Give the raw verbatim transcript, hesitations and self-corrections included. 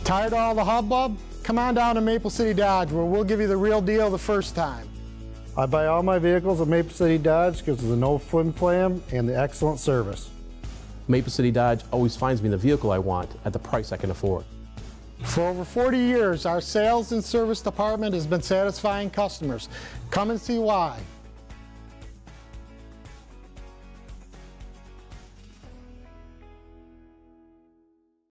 Tired of all the hubbub? Come on down to Maple City Dodge, where we'll give you the real deal the first time. I buy all my vehicles at Maple City Dodge because of the no flim flam and the excellent service. Maple City Dodge always finds me the vehicle I want at the price I can afford. For over forty years, our sales and service department has been satisfying customers. Come and see why.